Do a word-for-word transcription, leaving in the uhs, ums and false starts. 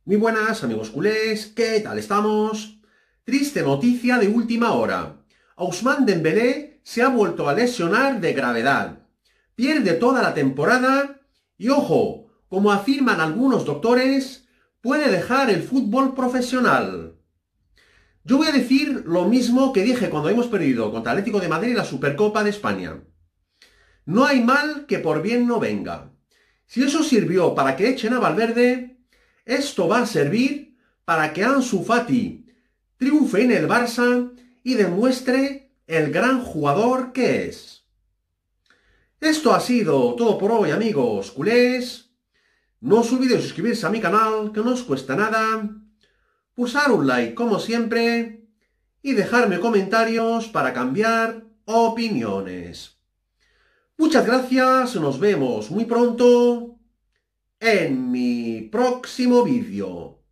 Muy buenas amigos culés, ¿qué tal estamos? Triste noticia de última hora. Ousmane Dembélé se ha vuelto a lesionar de gravedad. Pierde toda la temporada y ojo, como afirman algunos doctores, puede dejar el fútbol profesional. Yo voy a decir lo mismo que dije cuando hemos perdido contra Atlético de Madrid la Supercopa de España. No hay mal que por bien no venga. Si eso sirvió para que echen a Valverde, esto va a servir para que Ansu Fati triunfe en el Barça y demuestre el gran jugador que es. Esto ha sido todo por hoy, amigos culés. No os olvidéis de suscribirse a mi canal, que no os cuesta nada, pulsar un like como siempre y dejarme comentarios para cambiar opiniones. Muchas gracias, nos vemos muy pronto en mi próximo vídeo.